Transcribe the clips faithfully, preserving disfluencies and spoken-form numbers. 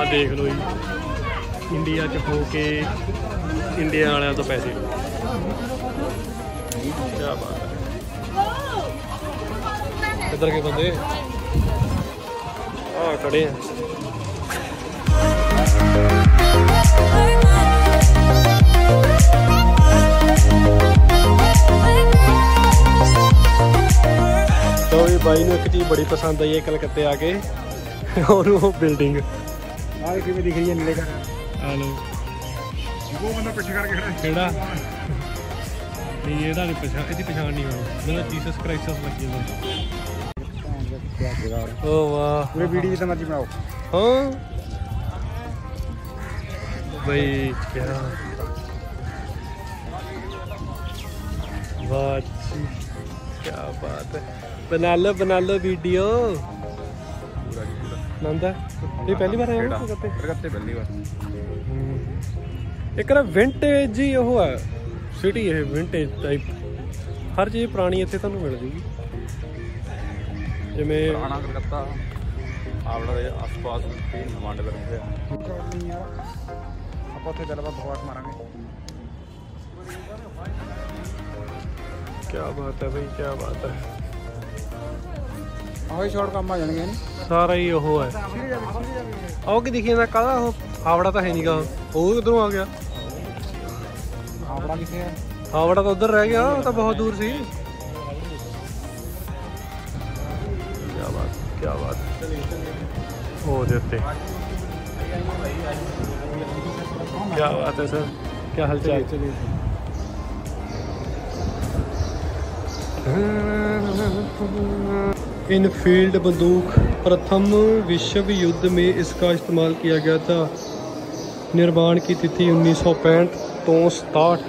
आ देख लो जी इंडिया च हो के इंडिया वाले तो पैसे क्या बात है। इधर के बंदे हाँ खड़े हैं। तो ये भाई ने एक चीज़ बड़ी पसंद आई है कलकत्ते आके और वो बिल्डिंग दिख रही है नीले हेलो वो बंदा पीछे करके खड़ा है केड़ा नहीं ये नहीं पहचान इसकी पहचान नहीं होनी मतलब जीसस क्राइस्ट लगी है। ओ वाह पूरी वीडियो जितना मर्जी बनाओ। हाँ भाई क्या बात क्या बात है। बना लो बना लो वीडियो नंदा ये पहली बार आया कलकत्ते कलकत्ते पहली बार एक विंटेज ही वो है सिटी है विंटेज टाइप हर चीज़ पुरानी इतने तुहानू मिल जाएगी जिमें पुराना कलकत्ता आवड़ा दे आस-पास तीन टमाटर रहते हैं आप उत्थे चल बकवास मारांगे। क्या बात है भाई क्या बात है। आहो शॉर्ट काम आ जाएंगे सारा ही वो है आओ कि देखिए ना काला वो हावड़ा तो है नहीं का वो किधरों आ गया हावड़ा किसे है हावड़ा तो उधर रह गया तो बहुत दूर सी। क्या बात क्या बात हो देते क्या बात है सर क्या हालचाल। इनफील्ड बंदूक प्रथम विश्व युद्ध में इसका इस्तेमाल किया गया था। निर्माण की तिथि उन्नीस सौ पैंठ तो सताहठ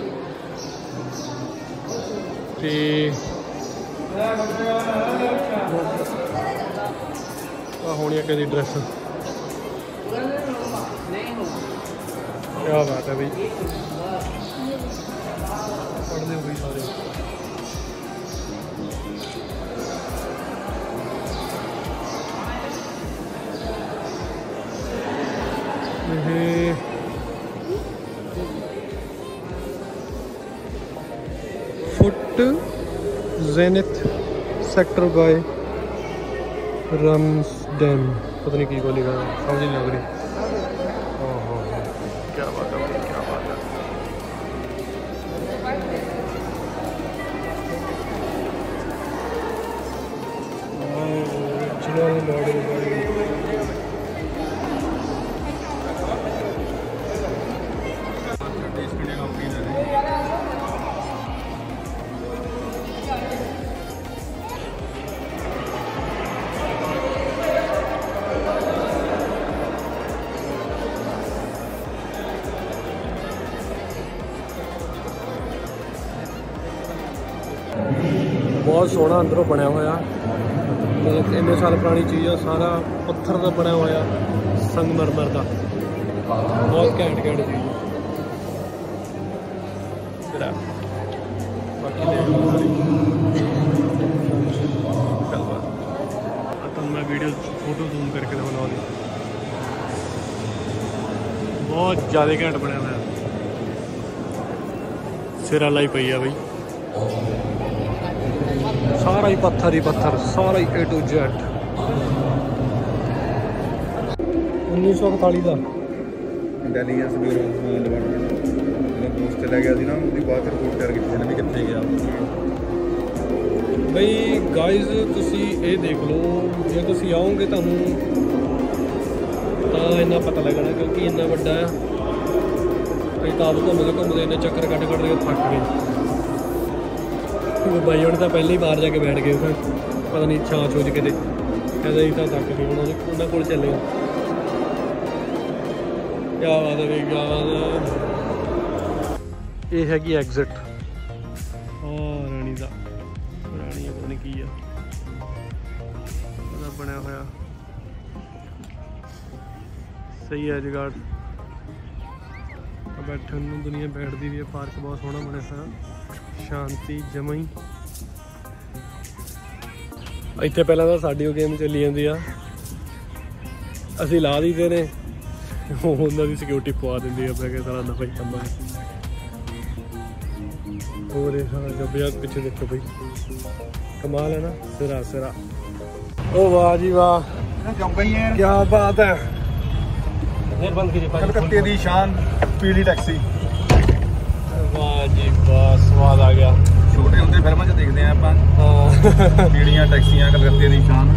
होनी है ड्रेस। क्या बात है भाई पढ़ने हुई सारे foot zenith sector by Ramsden पता नहीं की को लिखा समझ नहीं लग रही। ओहो क्या बात है क्या बात है। ओरिजिनल मॉडल बहुत सोहना अंदरों बनया होया मतलब इन्ने साल पुरानी चीज़ है सारा पत्थर का बनया होया संगमरमर का बहुत घैंट घैंट चीज़ बाकी तो मैं वीडियो फोटो जूम करके बना ली बहुत ज़्यादा घैंट बनया होया सिरा लाई पई है भाई सारा ही पत्थर ही पत्थर सारा ही ए टू जेड। उन्नीस सौ इकताली का इंटेलीजेंस ब्यूरो डिपार्टमेंट पोस्ट चला गया ਸੀ ਨਾ ਉਹਦੀ ਬਾਅਦ ਰਿਪੋर्ट ਕਰ ਕੀਤੀ ਨੇ ਵੀ ਕਿੱਥੇ ਗਿਆ ਬਈ ਗਾਇਜ਼ ਤੁਸੀਂ ਇਹ ਦੇਖ ਲਓ ਜੇ ਤੁਸੀਂ ਆਓਗੇ ਤੁਹਾਨੂੰ ਤਾਂ ਇੰਨਾ ਪਤਾ ਲੱਗਣਾ ਕਿਉਂਕਿ ਇੰਨਾ ਵੱਡਾ ਹੈ ਅਸੀਂ ਤਾਂ ਆਪ ਘੁੰਮਦੇ ਘੁੰਮਦੇ ਇੰਨੇ ਚੱਕਰ ਕੱਢ ਕੱਢ ਕੇ ਥੱਕ ਗਏ। भाई हम तो पहले ही बाहर जाके बैठ गए फिर पता नहीं छां छूच के कहते ही तो थक गए उन्होंने को चले क्या बात है क्या बात है। ये हैगी एग्जिट और रानी का रानी पता नहीं की है बनया होया सही है जुगाड़ बैठन दुनिया बैठती भी है पार्क बहुत सोहना बनया सारा शांति जमा ही इतने पहला तो साड़ी गेम चली जाती आ असी ला दीते ने ਉਹਨਾਂ ਦੀ ਸਿਕਿਉਰਿਟੀ ਪਵਾ ਦਿੰਦੀ ਆ। ਮੈਂ ਕਿਹਾ ਸਾਰਾ ਨਫਾ ਹੀ ਕੰਮ ਹੈ। और जब पीछे देखो भाई कमाल है ना, सिरा सिरा। ओ वाह जी वाह, क्या बात है। कलकत्ते दी शान पीली टैक्सी। वाह जी वाह, स्वाद आ गया। छोटे होंदे फिल्मां च देखदे आ आपां पीलियां टैक्सियां कलकत्ते दी शान।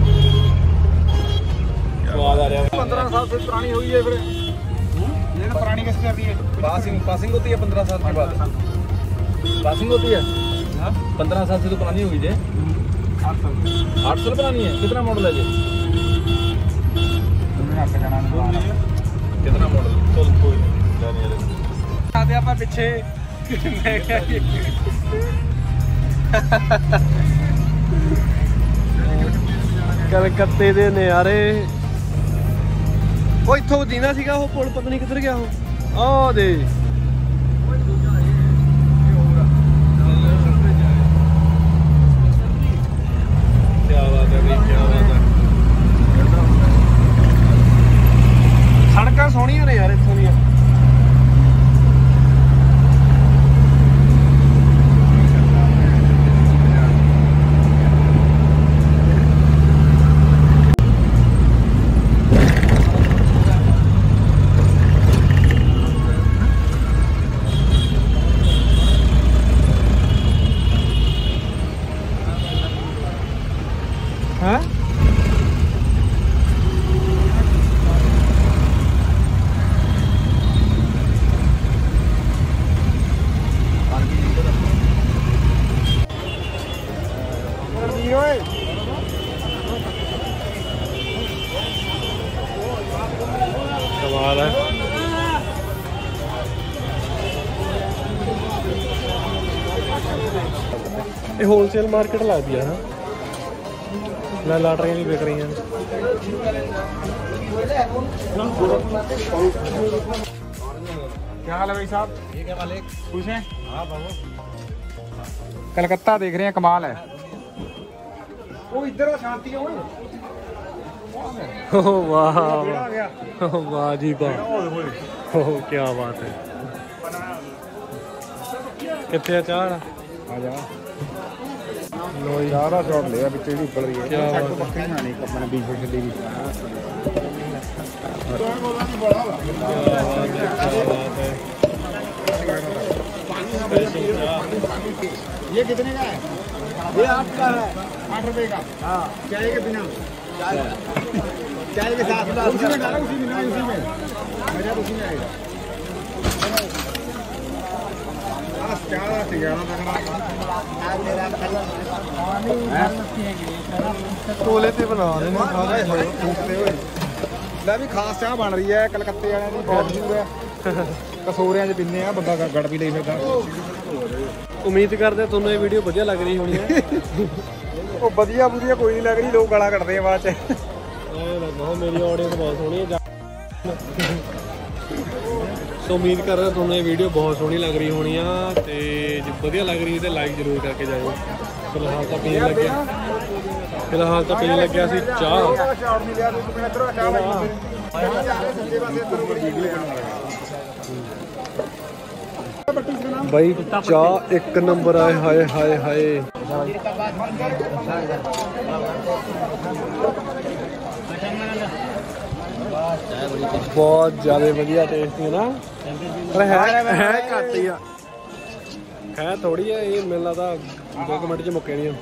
स्वाद आ रहा है। पंद्रह साल से पुरानी हुई है फिर ये पुरानी कैसे चल रही है? पासिंग पासिंग होती है पंद्रह साल के बाद पासिंग होती है। पंद्रह साल से तो पुरानी होगी जे। आठ साल आठ साल पुरानी है। कितना मॉडल है जी? कितना मॉडल? चल कोई नहीं आते आप पीछे। कलकत्ते दे नज़ारे। ਉਹ ਇੱਥੋਂ ਦੀਨਾ ਸੀਗਾ ਉਹ ਪੁਲ, ਪਤਾ ਨਹੀਂ ਕਿੱਧਰ ਗਿਆ ਉਹ। ਆਹ ਦੇ सड़क सोहनिया ने यार इत्थों दी। हाँ कमाल है। ये होलसेल मार्केट लगती है ना, ला लाटरियां भी बिक रही हैं। क्या हाल है भाई साहब? ठीक है मालिक। खुश हैं? हाँ बाबू। कलकत्ता देख रहे हैं, कमाल है। वो इधर शांति है। वाह वाह जी वाह, क्या बात है। कितने चार आ जा ज़्यादा शॉट लिया बिच भी उबल रही है। क्या बात है। पक्की खानी अपने बीच में छड़ी ये कितने का है? ये आपका है आठ रुपए का। हाँ चाय के बिना, चाय के साथ उसी में डाला, उसी में ना उसी में मजा उसी में आएगा। कोले ते बना रहे हैं ਲੈ ਵੀ ਖਾਸ ਚਾਹ ਬਣ ਰਹੀ ਹੈ ਕਲਕੱਤੇ ਵਾਲਿਆਂ ਦੀ। ਬਹੁਤ ਮਸ਼ਹੂਰ ਹੈ। ਕਸੋਰਿਆਂ 'ਚ ਪੀਂਦੇ ਆ, ਬੰਦਾ ਗੜ ਵੀ ਲਈ ਫਿਰਦਾ। ਉਮੀਦ ਕਰਦੇ ਤੁਹਾਨੂੰ ਇਹ ਵੀਡੀਓ ਵਧੀਆ ਲੱਗ ਰਹੀ ਹੋਣੀ ਹੈ। ਉਹ ਵਧੀਆ ਵਧੀਆ ਕੋਈ ਨਹੀਂ ਲੱਗ ਰਹੀ, ਲੋਕ ਗਾਲਾਂ ਕੱਢਦੇ ਆ ਬਾਅਦ 'ਚ। ਇਹ ਲੱਗਦਾ ਮੇਰੀ ਆਡੀਅנס ਬਹੁਤ ਸੋਹਣੀ ਹੈ। ਸੋ ਉਮੀਦ ਕਰ ਰਿਹਾ ਤੁਹਾਨੂੰ ਇਹ ਵੀਡੀਓ ਬਹੁਤ ਸੋਹਣੀ ਲੱਗ ਰਹੀ ਹੋਣੀ ਆ, ਤੇ ਜੇ ਵਧੀਆ ਲੱਗ ਰਹੀ ਤੇ ਲਾਈਕ ਜ਼ਰੂਰ ਕਰਕੇ ਜਾਇਓ। ਫਿਲਹਾਲ ਤਾਂ ਪੀਣ ਲੱਗਿਆ ਫਿਲਹਾਲ ਤਾਂ ਪੀਣ ਲੱਗਿਆ ਸੀ ਚਾਹ। ਬਾਈ ਚਾਹ ਇੱਕ ਨੰਬਰ ਆਏ। ਹਾਏ ਹਾਏ ਹਾਏ बहुत ज्यादा वधिया टेस्ट है ना, पर है है घट ही आ, है थोड़ी है। ये मेरे लगता दो मिनट च मुक्के नहीं।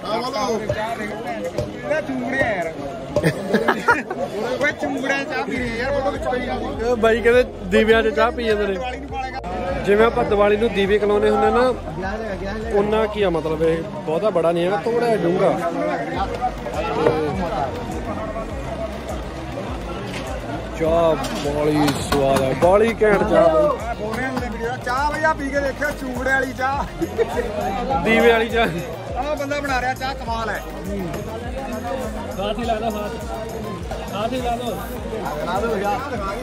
ਬਾਈ ਕਹਿੰਦੇ ਦੀਵਿਆਂ 'ਚ ਚਾਹ ਪੀ ਜਾਂਦੇ ਨੇ। ਜਿਵੇਂ ਆਪਾਂ ਦੀਵਾਲੀ ਨੂੰ ਦੀਵੇ ਕਲਾਉਂਦੇ ਹੁੰਦੇ ਨਾ, ਉਹਨਾਂ ਕੀ ਆ ਮਤਲਬ ਇਹ ਬਹੁਤਾ ਬੜਾ ਨਹੀਂ ਹੈਗਾ, ਥੋੜਾ ਜਿਹਾ ਡੂੰਘਾ। ਚਾਹ ਬੜੀ ਸਵਾਦ ਹੈ, ਬੜੀ ਘੈਂਟ ਚਾਹ। ਚਾਹ ਭਈਆ ਪੀ ਕੇ ਦੇਖਿਓ, ਚੂੜੇ ਵਾਲੀ ਚਾਹ, ਦੀਵੇ ਵਾਲੀ ਚਾਹ। ਆਹ ਬੰਦਾ ਬਣਾ ਰਿਹਾ ਚਾਹ, ਕਮਾਲ ਹੈ। साथ ही ला दो, हाथ साथ ही ला दो, ला दो भैया।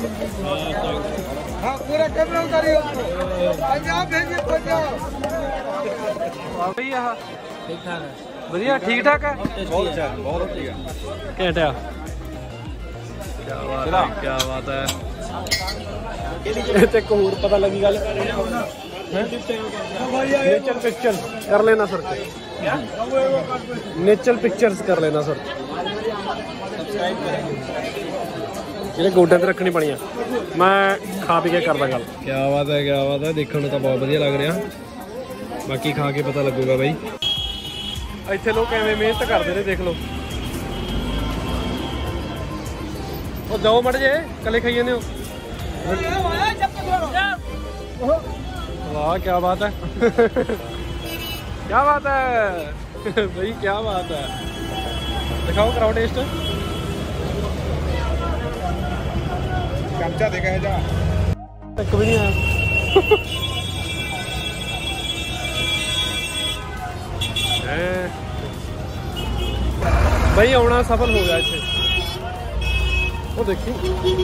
हाँ पूरा कैमरा उतारियो, पंजाब भेजिए पंजाब। भैया ठीक ठाक है, बढ़िया ठीक ठाक है, बहुत अच्छा है, बहुत अच्छा है, घैंट है। क्या बात है, क्या बात है। ਤੇ ਇੱਕ ਹੋਰ ਪਤਾ ਲੱਗੀ ਗੱਲ नेचर पिक्चर कर लेना सर, नेचर पिक्चर्स कर लेना सर। ਜਿਹੜੇ ਗੋਡਿਆਂ ਤੇ ਰੱਖਣੀ ਪਣੀ ਆ। ਮੈਂ ਖਾ ਪੀ ਕੇ ਕਰਦਾ ਗੱਲ। ਕੀ ਬਾਤ ਹੈ, ਕੀ ਬਾਤ ਹੈ। ਦੇਖਣ ਨੂੰ ਤਾਂ ਬਹੁਤ ਵਧੀਆ ਲੱਗ ਰਿਹਾ, ਬਾਕੀ ਖਾ ਕੇ ਪਤਾ ਲੱਗੂਗਾ ਬਾਈ। ਇੱਥੇ ਲੋਕ ਐਵੇਂ ਮਿਹਨਤ ਕਰਦੇ ਨੇ, ਦੇਖ ਲਓ। ਉਹ ਜਾਓ ਮੜ ਜੇ ਕੱਲੇ ਖਾਈ ਜਾਂਦੇ ਹੋ। वाह क्या बात है, क्या बात है भाई, क्या बात है। दिखाओ कराओ टेस्ट। चमचा देखा है जा एक भी नहीं आया भाई आना सफल हो गया इसे। वो देखी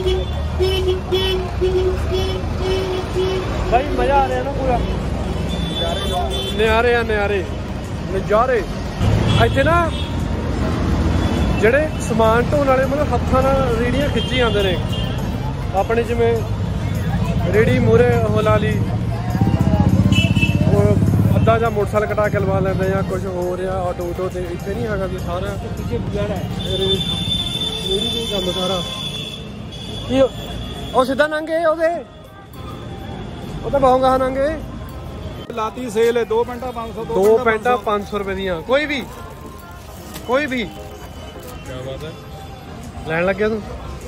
भाई मजा आ रहा है ना पूरा, नज़ारे आ नज़ारे नज़ारे। ਇੱਥੇ ਨਾ ਜਿਹੜੇ ਸਮਾਨ ਢੋਣ ਵਾਲੇ ਮਤਲਬ ਹੱਥਾਂ ਨਾਲ ਰੇੜੀਆਂ ਖਿੱਚੀ ਜਾਂਦੇ ਨੇ ਆਪਣੇ, ਜਿਵੇਂ ਰੇੜੀ ਮੂਹਰੇ ਉਹ ਲਾ ਲਈ, ਉਹ ਅੱਧਾ ਜਾਂ ਮੋਟਰਸਾਈਕਲ ਕਟਾ ਕੇ ਲਵਾ ਲੈਂਦੇ ਜਾਂ ਕੁਝ ਹੋ ਰਿਹਾ ਆਟੋ ਊਟੋ ਤੇ। ਇੱਥੇ ਨਹੀਂ ਹੈਗਾ ਵੀ ਸਾਰਾ ਪਿੱਛੇ ਬੁਲਾੜਾ ਰੇੜੀ ਦਾ ਕੰਮ ਸਾਰਾ। ਕੀ ਉਹ ਸਿੱਧਾ ਨੰਗੇ ਉਹਦੇ ਉਹ ਤਾਂ ਬਹੁਗਾ ਨੰਗੇ लाती सेल है। दो पेंटा पाँच सौ, दो पेंटा पाँच सौ रुपए दियाँ, कोई भी कोई भी। क्या बात है, लैन लग गया तू?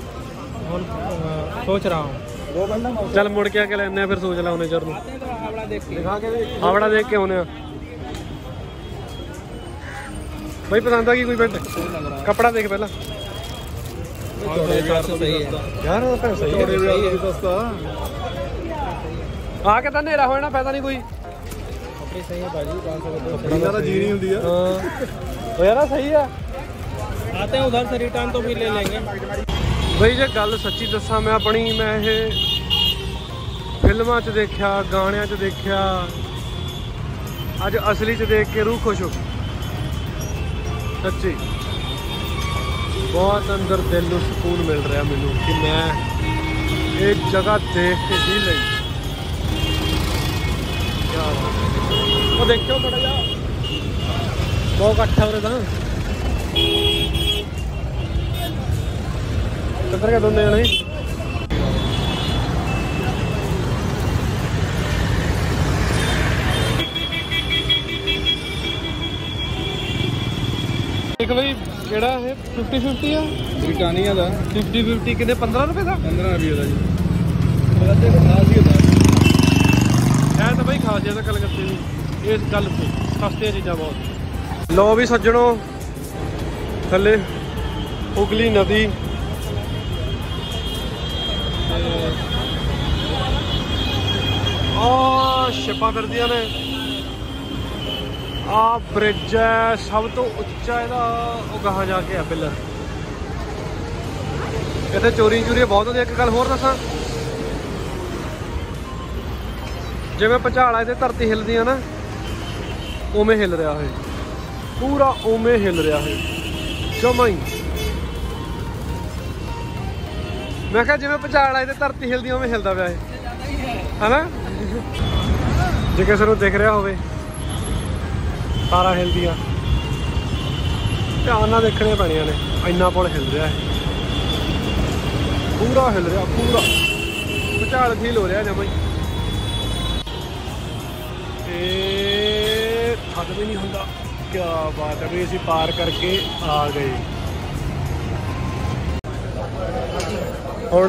सोच रहा हूँ दो पेंटा। चल मुड़ के आके लेने फिर सोच ला उन्हें चर आवड़ा देख के होने भाई। पसंद आ गई कोई पेंट? कपड़ा देख पहला यार, सस्ता आके तो नेरा होना, फायदा नहीं कोई। सही है भाजी, पाँच सौ रुपये जी नहीं होती है तो यार सही है। आते हैं उधर से रिटर्न तो भी ले लेंगे भाई। जे गल सच्ची दसा मैं अपनी, मैं ये फिल्मां च देखा, गाणियां च देखा, अज असली च देख के रूह खुश हो। सच्ची बहुत अंदर दिल नूं सुकून मिल रहा मैनू कि मैं ये जगह देख के जी लई। वो देखो बड़ा जा बहुत इकट्ठा हो रहा था। किधर के दोनों जने देख भाई केड़ा है फिफ्टी फिफ्टी है ब्रिटानिया का फिफ्टी फिफ्टी कितने पंद्रह रुपए का पंद्रह रुपये का जी खास ही होता है तो भाई खास ज्यादा कलकत्ते की इस गल से सस्ती चीज़ा बहुत। लो भी सज्जनों थले उगली नदी शिपा फिरदियां ने। आ ब्रिज है सब तो उच्चा इहदा गाह जाके है पिलर। इत्थे चोरी चूरी बहुत होंदी। एक गल होर दसां, जिवें भुचाल आए ते धरती हिलदी है ना, उवें हिल रहा है पूरा, उवें हिल रहा है जमा ही। मैं क्या जिवें भुचाल आए ते धरती हिलदी उवें हिलदा पिया है ना। जे किसी नूं दिख रहा होवे तारा हिलदियां, ध्यान नाल देखने पैणियां ने। इन्ना पुल हिल रहा है, पूरा हिल रहा, पूरा भुचाल फील हो रहा जमा ही। थक भी नहीं होता। क्या बात है भाई, असीं पार करके आ गए। हुण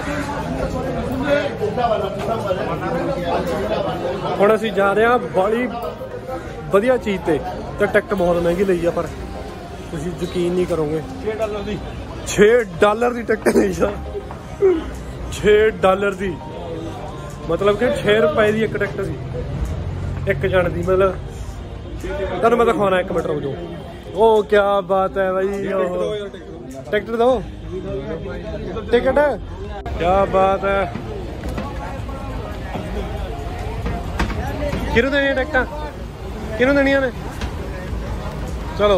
हुण असीं जा रहे हैं बड़ी वधिया चीज़ ते ते टिकट बहुत महंगी लई है, पर तुसीं यकीन नहीं करोगे। छे डॉलर दी छे डॉलर दी टिकट लई है। छे डॉलर दी मतलब कि छे रुपए की एक टिकट सी एक जन की। मतलब तुहानूं मैं दिखाना, एक मिनट रुक जाओ। ओ क्या बात है भाई, टिकट दो टिकट। क्या बात है, किनू देनी टिकट, किनू देनिया ने? चलो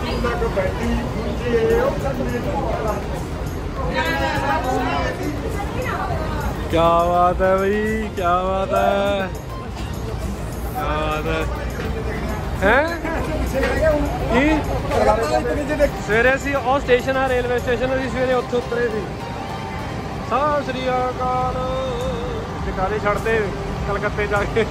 क्या बात है भाई, क्या बात है, क्या बात है हैं की सवेरे ਅਸੀਂ ਉਹ ਸਟੇਸ਼ਨ ਆ ਰੇਲਵੇ ਸਟੇਸ਼ਨ ਅਸੀਂ ਸਵੇਰੇ ਉੱਥੇ ਉਤਰੇ ਸੀ। ਸਤਿ ਸ੍ਰੀ ਅਕਾਲ ਟਿਕਾਣੇ ਛੱਡਦੇ ਕਲਕੱਤੇ ਜਾ ਕੇ।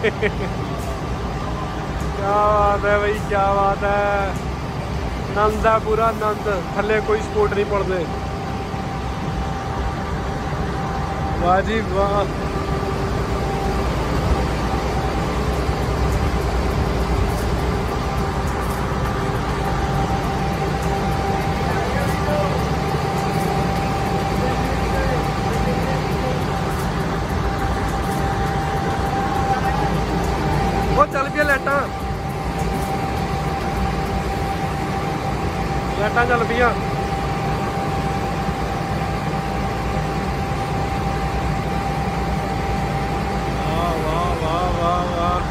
क्या बात है भाई, क्या बात है, आनंद है पूरा आनंद, थले कोई स्पोर्ट नहीं पड़ते। वाह जी वाह, वो चल पिया लाइटा लाइटा चल पिया। वाह वाह वाह वाह वाह,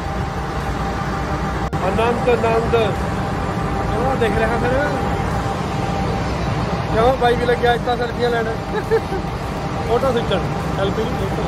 आनंद आनंद। चलो देख रहा फिर क्यों भाई भी लग गया इतना सेल्फियां लेना। फोटो खिंचन सेल्फी फोटो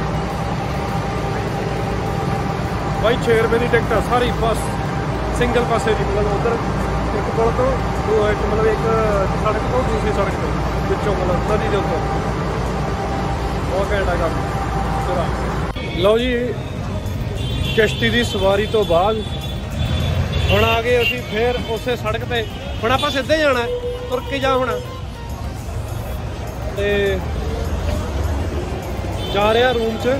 भाई। छे रुपए की टिकट सारी बस सिंगल पासे की, मतलब उधर एक पुल तो एक मतलब एक सड़क तो दूसरी सड़क तो पिछों मतलब नदी के उत्तर बहुत घंटा काम पूरा। लो जी किश्ती की सवारी तो बाद ਹੁਣ ਆ ਗਏ ਅਸੀਂ फिर उस सड़क पे। ਹੁਣ ਆਪਾਂ ਸਿੱਧੇ ਜਾਣਾ ਤੁਰ ਕੇ ਜਾ ਹੋਣਾ ਤੇ ਜਾ ਰਿਹਾ ਰੂਮ 'ਚ।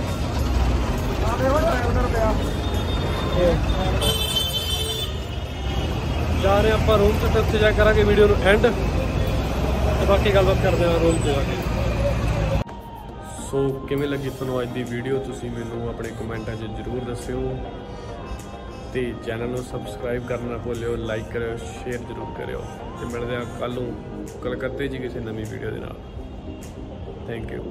जा रहे हैं आप रूम से, तो उत्थे जा करा वीडियो एंड तो बाकी गलबात करते हैं रूम से जाके। सो किवें लगी तुहानूं अज दी वीडियो, तुसीं मैनूं अपने कमेंटां 'च जरूर दस्सिओ ते चैनल नूं सबसक्राइब करना ना भुल्लिओ, लाइक करिओ, शेयर जरूर करिओ ते मिलदे आ कल नूं कलकत्ते 'च किसी नवीं वीडियो दे नाल। Thank you.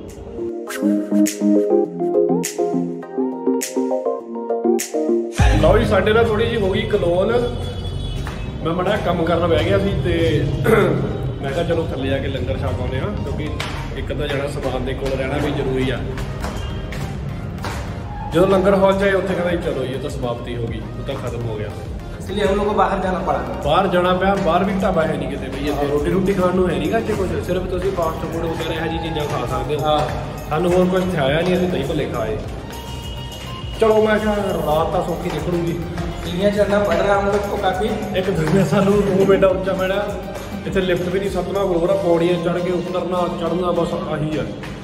लो जी साडे नाल थोड़ी जी हो गई कलोल। मैं बड़ा काम करना बह गया सी ते मैं कहा चलो थले जाके लंगर छक आने, क्योंकि एक अद्धा जना समान के कोल रहना भी जरूरी आ। जो लंगर हॉल चाहे उत्थे कहना चलो ये तो समाप्ति हो गई, वो तो खत्म हो गया, इसलिए हम लोग को बाहर जाना पड़ा। बाहर जाना पाया, बाहर भी ढाबा है नहीं कितने भई इतने रोटी रोटी खाने को है नहीं इतने कुछ, सिर्फ तुम फास्ट फूड वगैरह यह जी चीज़ा खा सकते हो। सानू होर कुछ आया नहीं, अभी दही भले खाए। चलो मैं क्या रात तो सौखी निकलूंगी, सीढ़ियाँ चढ़ना पड़ रहा हम लोग को काफ़ी। एक दिन सानू रूम एडा उच्चा मिला, इतने लिफ्ट भी नहीं, सतवां फ्लोर आ, पौड़ियाँ चढ़ के उतरना चढ़ना बस आही है।